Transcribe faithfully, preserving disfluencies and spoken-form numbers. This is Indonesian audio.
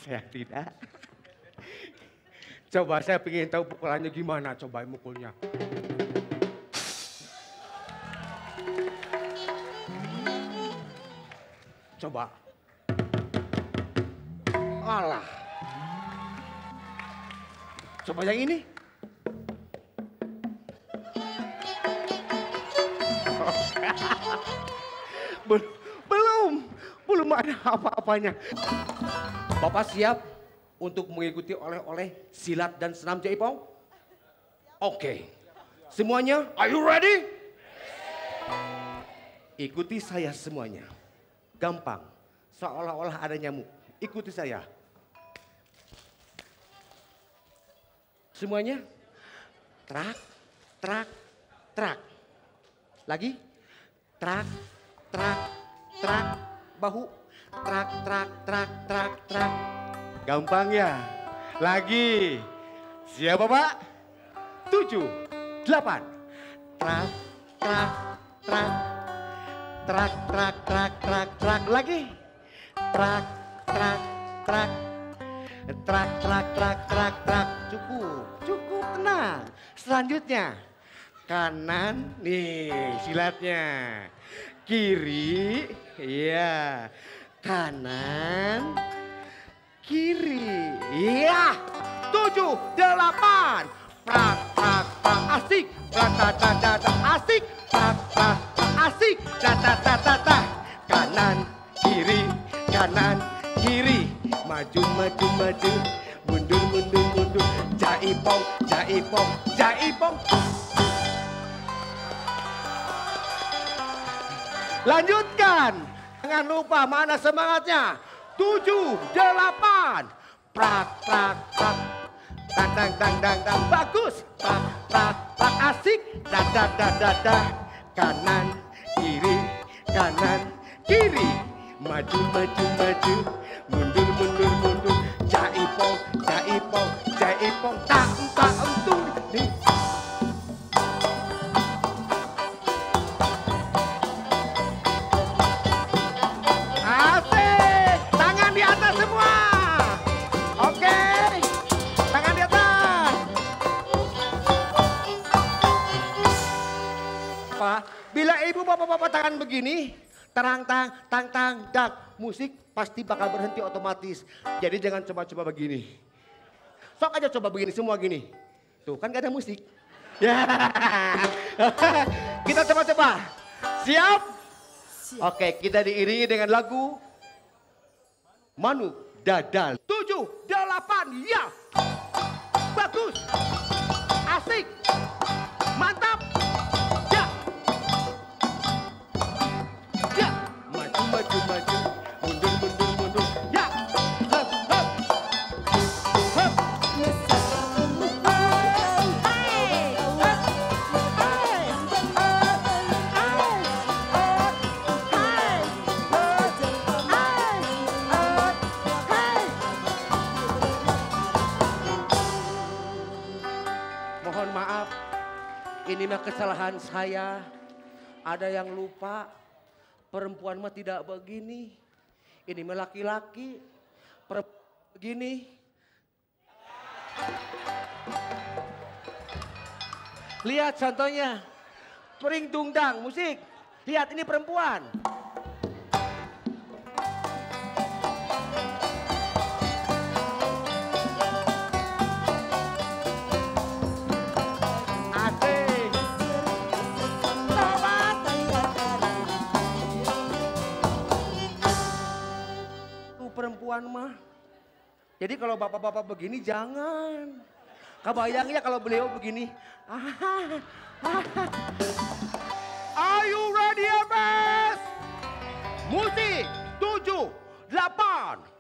Saya tidak. Coba saya ingin tahu pukulannya gimana, coba mukulnya. Coba. Alah. Coba yang ini. Belum, belum, belum ada apa-apanya. Bapak siap untuk mengikuti oleh-oleh silat dan senam jaipong? Oke. Semuanya, are you ready? Ikuti saya semuanya. Gampang, seolah-olah ada nyamuk. Ikuti saya. Semuanya, trak, trak, trak. Lagi, trak, trak, trak, bahu, trak, trak, trak, trak, trak. Gampang ya? Lagi, siap Bapak? Tujuh, delapan, trak, trak, trak, trak, trak, trak, trak, trak. Lagi, trak, trak, trak, trak, trak, trak, trak, trak. Cukup, cukup, tenang. Selanjutnya, kanan, nih silatnya. Kiri, iya. Kanan, kiri, iya. Tujuh, delapan. Prak, prak, prak, asik. Prak, prak, prak, prak, asik. Prak, prak, prak, asik. Prak, prak, prak, prak, prak. Kanan, kiri, kanan, kiri. Maju, maju, maju. Mundur, mundur, mundur. Jaipong, jaipong, jaipong. Lanjutkan. Jangan lupa mana semangatnya. Tujuh, delapan. Prak, prak, prak. Tang, tang, tang, tang, tang. Bagus. Prak, prak, prak. Asik. Dah, dah, dah, dah, dah. Kanan, kiri, kanan, kiri. Maju, maju, maju. Mundur, mundur, mundur. Jaipong, jaipong, jaipong. Tak, tak, entung. Nih. Bila ibu bapak-bapak tangan begini, terang tang tang tang dak, musik pasti bakal berhenti otomatis. Jadi jangan coba-coba begini. Sok aja coba begini semua gini. Tuh kan gak ada musik. Ya. Kita coba-coba. Siap? Siap? Oke, kita diiringi dengan lagu Manu Dadal. Tujuh, delapan, ya. Bagus. Asik. Mantap. Maju, maju, mundur, mundur, mundur, ya, hop, hop, hop. Mohon maaf, ini mah kesalahan saya. Ada yang lupa. Perempuan mah tidak begini. Ini mah laki-laki. Perempuan begini. Lihat contohnya. Pering tungdang musik. Lihat ini perempuan. Perempuan mah. Jadi kalau bapak-bapak begini jangan. Kebayangnya kalau beliau begini. Are you ready, Abas? Musik tujuh, delapan.